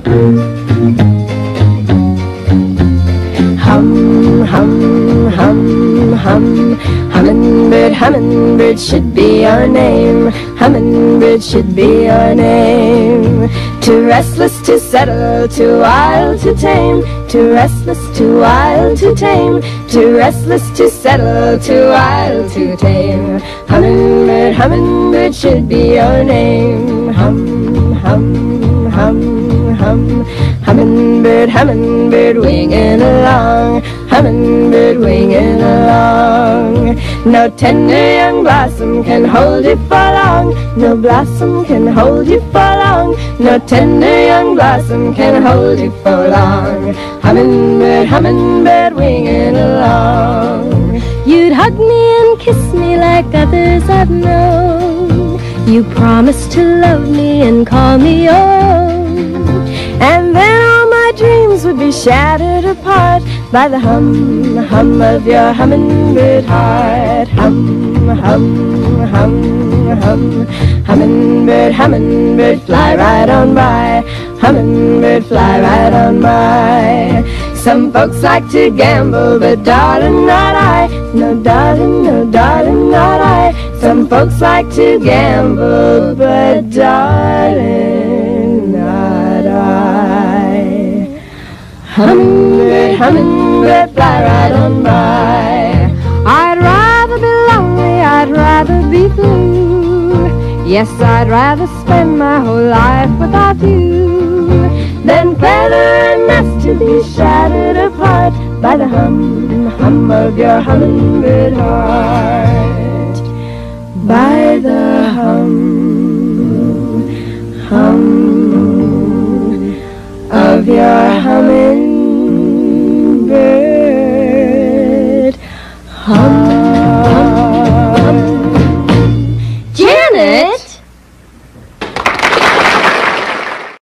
Hum, hum, hum, hum. Hummingbird, hummingbird should be our name. Hummingbird should be our name. Too restless to settle, too wild to tame. Too restless, too wild to tame. Too restless to settle, too wild to tame. Hummingbird, hummingbird should be our name. Hum, hum, hum, hum. Hummingbird, hummingbird winging along. Hummingbird winging along. No tender young blossom can hold you for long. No blossom can hold you for long. No tender young blossom can hold you for long. Hummingbird, hummingbird winging along. You'd hug me and kiss me like others I've known. You promised to love me and call me your own. And then all my dreams would be shattered apart by the hum, hum of your hummingbird heart. Hum, hum, hum, hum. Hummingbird, hummingbird, fly right on by. Hummingbird, fly right on by. Some folks like to gamble, but darling, not I. No, darling, no, darling, not I. Some folks like to gamble, but darling, not I. Hummingbird, hummingbird, fly right on by. I'd rather be lonely, I'd rather be blue. Yes, I'd rather spend my whole life without you than feather and nest to be shattered apart by the hum, hum of your hummingbird heart. By the hum, hum of your hummingbird heart.